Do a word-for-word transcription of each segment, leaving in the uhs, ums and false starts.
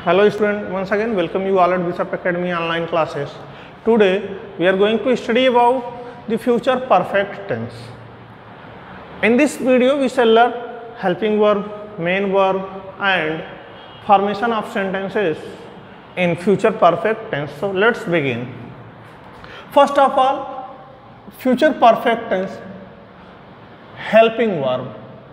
Hello student, once again welcome you all at Bishop Academy online classes. Today we are going to study about the future perfect tense. In this video we shall learn helping verb, main verb and formation of sentences in future perfect tense. So let's begin. First of all, future perfect tense, helping verb.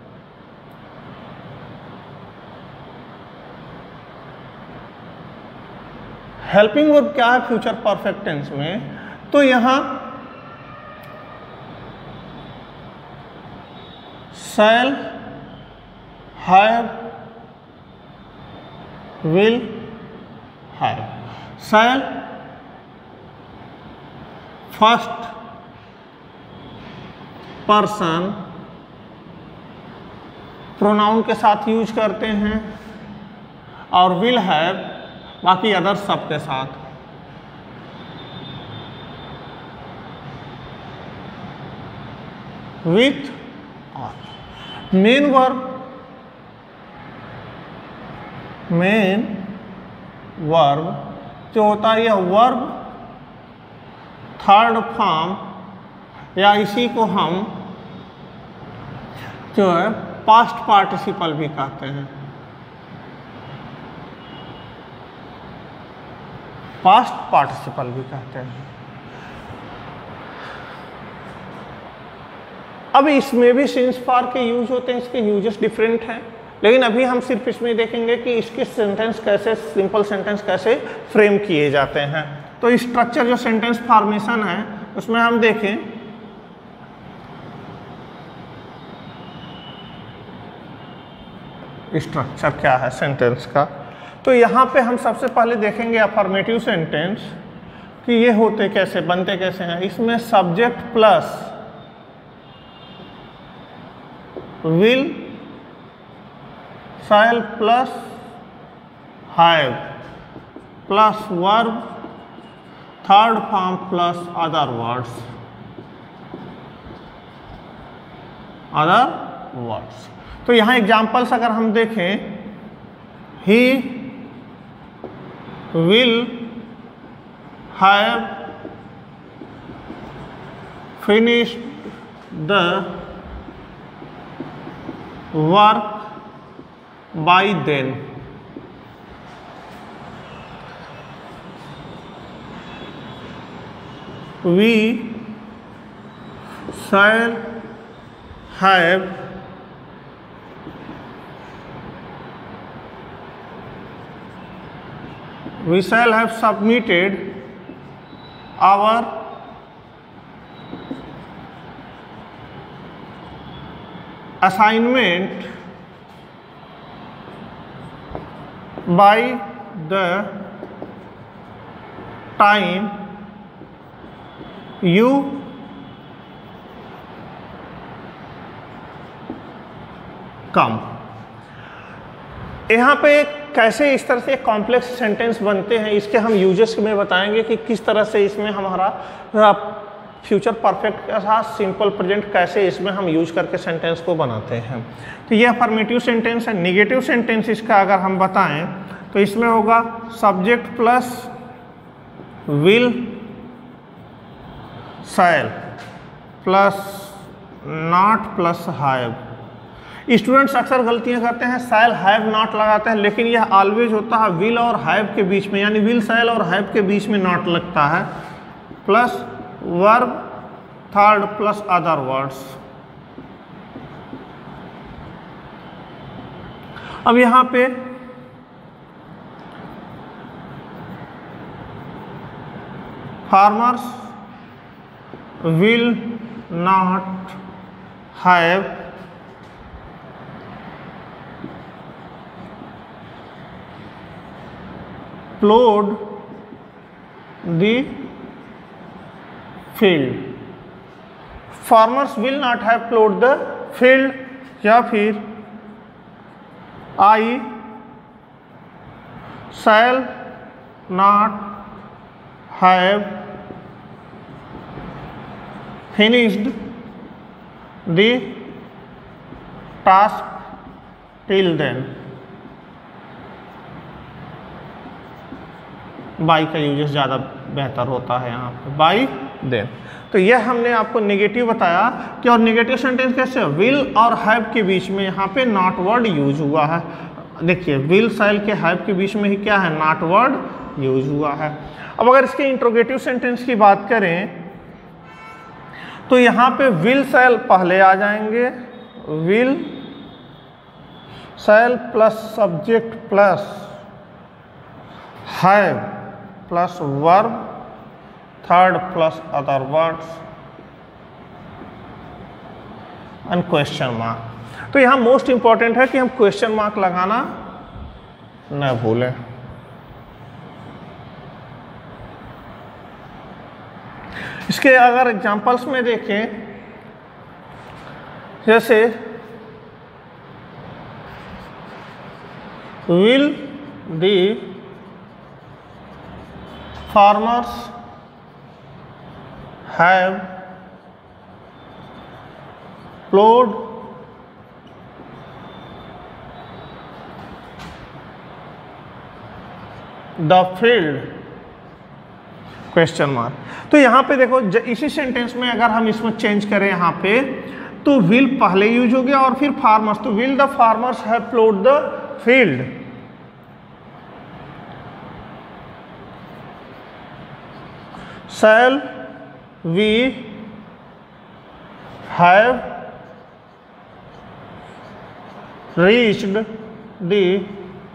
Helping verb क्या है future perfect tense में? तो यहां shall, have, will, have. Shall first person pronoun के साथ use करते हैं और विल हैव बाकी अदर सब के साथ. विथ और मेन वर्ब, मेन वर्ब जो होता है यह वर्ब थर्ड फॉर्म या इसी को हम जो है पास्ट पार्टिसिपल भी कहते हैं. पास्ट पार्टिसिपल भी कहते हैं. अब इसमें भी सिंस फॉर के यूज होते हैं, इसके यूजेस डिफरेंट हैं, लेकिन अभी हम सिर्फ इसमें देखेंगे कि इसके सेंटेंस कैसे, सिंपल सेंटेंस कैसे फ्रेम किए जाते हैं. तो स्ट्रक्चर जो सेंटेंस फॉर्मेशन है उसमें हम देखें. स्ट्रक्चर क्या है सेंटेंस का, तो यहाँ पे हम सबसे पहले देखेंगे अफर्मेटिव सेंटेंस कि ये होते कैसे, बनते कैसे हैं. इसमें subject plus will, shall plus have plus verb third form plus other words, other words. तो यहाँ एग्जाम्पल्स अगर हम देखें, ही will have finished the work by then. We shall have we shall have submitted our assignment by the time you come. यहाँ पे कैसे इस तरह से कॉम्प्लेक्स सेंटेंस बनते हैं, इसके हम यूजेस में बताएंगे कि किस तरह से इसमें हमारा फ्यूचर परफेक्ट के साथ सिंपल प्रेजेंट कैसे इसमें हम यूज करके सेंटेंस को बनाते हैं. तो ये अफर्मेटिव सेंटेंस है. निगेटिव सेंटेंस इसका अगर हम बताएं तो इसमें होगा subject plus will, shall plus not plus have. Students अक्सर गलतियां करते हैं, शैल हैव नॉट लगाते हैं, लेकिन यह ऑलवेज होता है विल और हैव के बीच में, यानी विल शैल और हैव के बीच में नॉट लगता है. Plus verb third plus other words. अब यहां पे farmers will not have plowed the field. Farmers will not have plowed the field. या फिर I shall not have finished the task till then. By का uses ज़्यादा बेहतर होता है यहाँ पे, बाई देन। तो यह हमने आपको नेगेटिव बताया कि, और नेगेटिव सेंटेंस कैसे, विल और हैव के बीच में यहाँ पे नॉट वर्ड यूज हुआ है। देखिए विल शैल के हैव के बीच में ही क्या है, नॉट वर्ड यूज हुआ है। अब अगर इसके इंट्रोगेटिव सेंटेंस की बात करें तो यहाँ पे विल शैल पहले आ जाएंगे, will shall plus subject plus have plus verb, third plus other words and question mark. तो यहाँ मोस्ट इंपॉर्टेंट है कि हम क्वेश्चन मार्क लगाना न भूलें। इसके अगर एग्जांपल्स में देखें, जैसे will the farmers have plowed the field, question mark. तो यहाँ पे देखो इसी सेंटेंस में अगर हम इसमें चेंज करें यहाँ पे, तो विल पहले यूज हो गया और फिर फार्मर्स, तो will the farmers have plowed the field. Shall we have reached the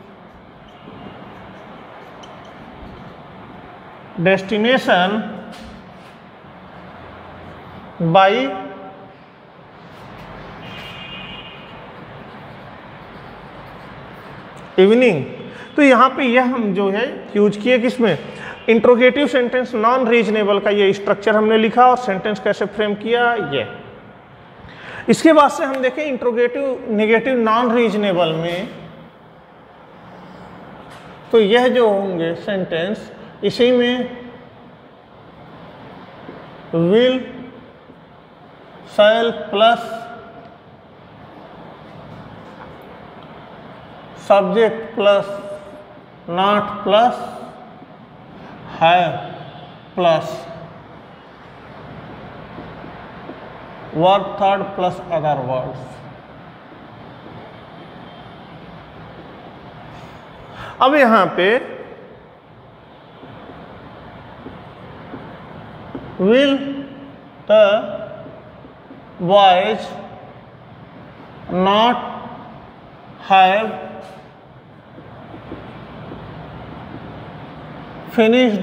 destination by evening. तो यहाँ पे यह हम जो है यूज किए किसमें, इंट्रोगेटिव सेंटेंस नॉन रीजनेबल का ये स्ट्रक्चर हमने लिखा और सेंटेंस कैसे फ्रेम किया ये। इसके बाद से हम देखें इंट्रोगेटिव नेगेटिव नॉन रीजनेबल में, तो यह जो होंगे सेंटेंस, इसी में will shall plus subject plus not plus have plus verb third plus other words. अब यहां पे will the boys not have finished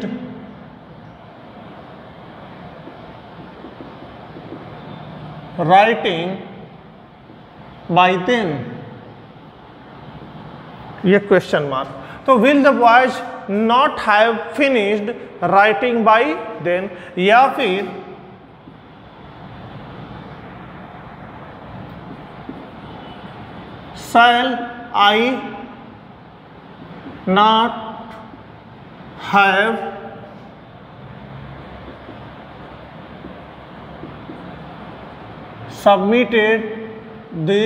writing by then, ये क्वेश्चन मार्क। तो will the boys not have finished writing by then, या फिर shall I not have submitted the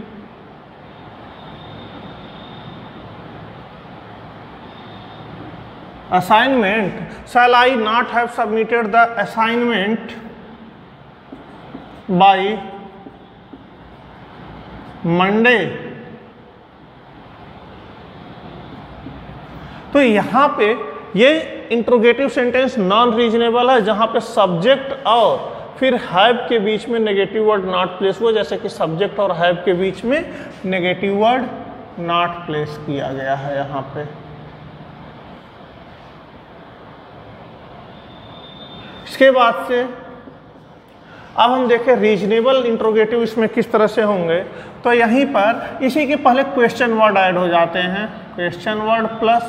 assignment, shall I not have submitted the assignment by Monday? तो यहां पे ये interrogative sentence non reasonable है, जहां पे सब्जेक्ट और फिर हैव के बीच में नेगेटिव वर्ड नॉट प्लेस हुआ, जैसे कि सब्जेक्ट और हैव के बीच में नेगेटिव वर्ड नॉट प्लेस किया गया है यहां पे। इसके बाद से अब हम देखें रीजनेबल इंट्रोगेटिव इसमें किस तरह से होंगे। तो यहीं पर इसी के पहले क्वेश्चन वर्ड ऐड हो जाते हैं, question word plus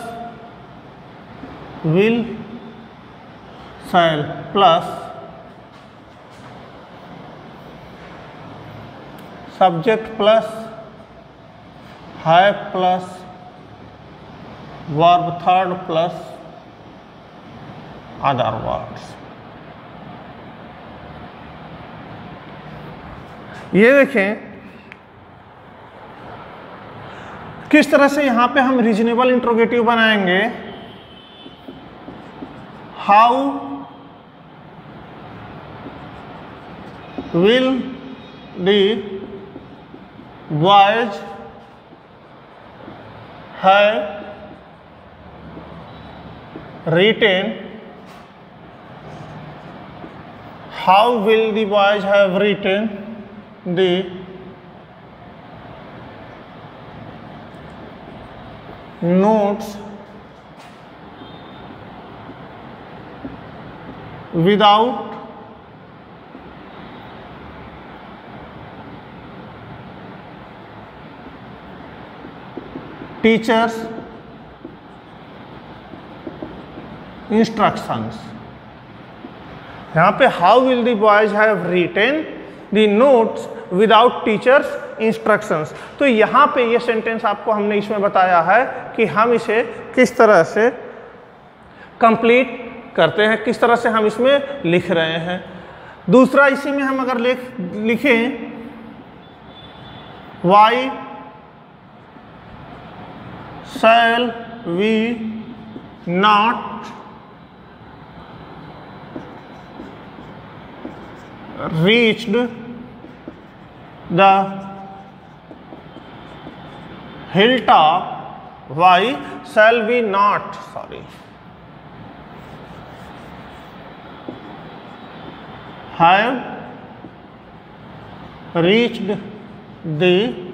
will shall plus subject plus have plus verb third plus other words. ये देखें किस तरह से यहां पे हम रीजनेबल इंट्रोगेटिव बनाएंगे। How will the boys have written how will the boys have written the notes without teachers instructions. यहाँ पे how will the boys have written the notes without teachers instructions. तो यहाँ पे ये सेंटेंस आपको हमने इसमें बताया है कि हम इसे किस तरह से कंप्लीट करते हैं, किस तरह से हम इसमें लिख रहे हैं। दूसरा इसी में हम अगर लिख लिखें why shall we not reached the hilltop, why shall we not sorry have reached the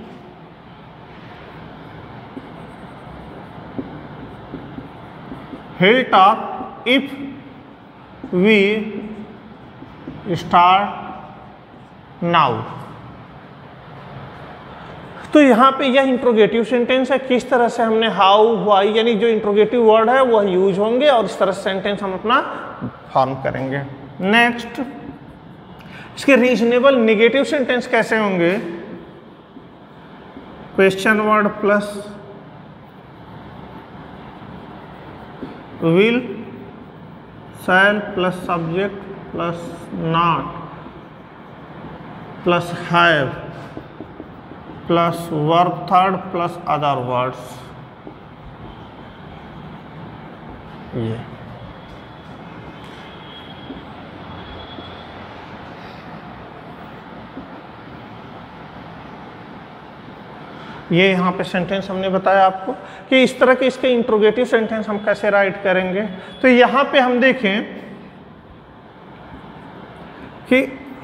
hilltop if we start now. तो यहाँ पे यह इंट्रोगेटिव सेंटेंस है। किस तरह से हमने हाउ वाई यानी जो इंट्रोगेटिव वर्ड है वह यूज होंगे और इस तरह से सेंटेंस हम अपना फॉर्म करेंगे। नेक्स्ट, इसके रीजनेबल नेगेटिव सेंटेंस कैसे होंगे? Question word plus will shall plus subject plus not plus have plus verb third plus other words. ये ये यहाँ पे सेंटेंस हमने बताया आपको कि इस तरह के इसके इंट्रोगेटिव सेंटेंस हम कैसे राइट करेंगे। तो यहाँ पे हम देखें कि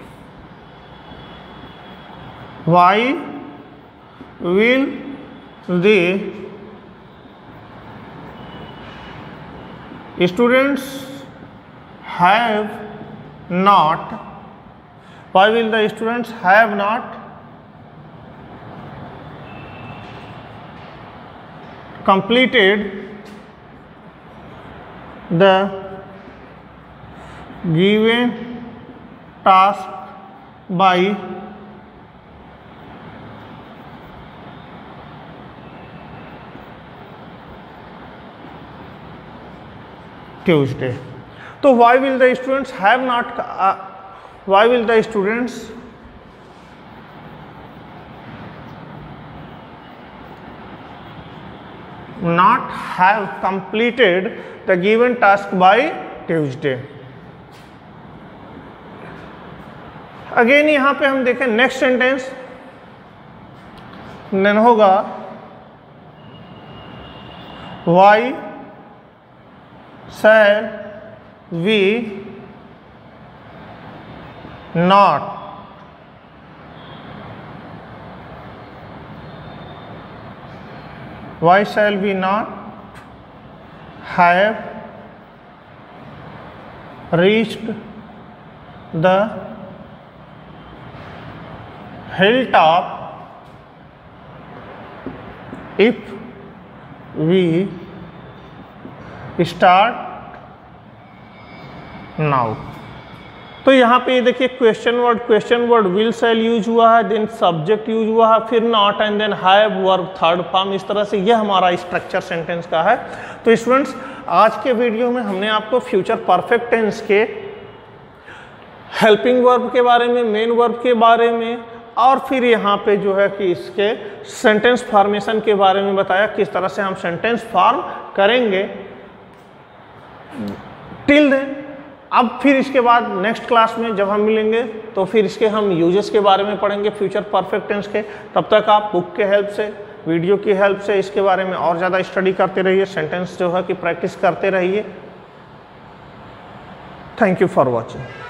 why will the students have not why will the students have not completed the given task by Tuesday. So why will the students have not uh, why will the students not have completed the given task by Tuesday? Again यहाँ पे हम देखें next sentence then होगा why shall we not why shall we not have reached the hilltop if we start now। तो यहाँ पे ये देखिए question word question word will shall use हुआ है, देन सब्जेक्ट यूज हुआ है, फिर not and then have verb third form. इस तरह से यह हमारा स्ट्रक्चर सेंटेंस का है। तो स्टूडेंट्स आज के वीडियो में हमने आपको फ्यूचर परफेक्ट टेंस के हेल्पिंग वर्ब के बारे में, मेन वर्ब के बारे में और फिर यहाँ पे जो है कि इसके सेंटेंस फॉर्मेशन के बारे में बताया, किस तरह से हम सेंटेंस फॉर्म करेंगे टिल देन, अब फिर इसके बाद नेक्स्ट क्लास में जब हम मिलेंगे तो फिर इसके हम यूजेस के बारे में पढ़ेंगे फ्यूचर परफेक्ट टेंस के। तब तक आप बुक के हेल्प से, वीडियो की हेल्प से इसके बारे में और ज़्यादा स्टडी करते रहिए, सेंटेंस जो है कि प्रैक्टिस करते रहिए। Thank you for watching.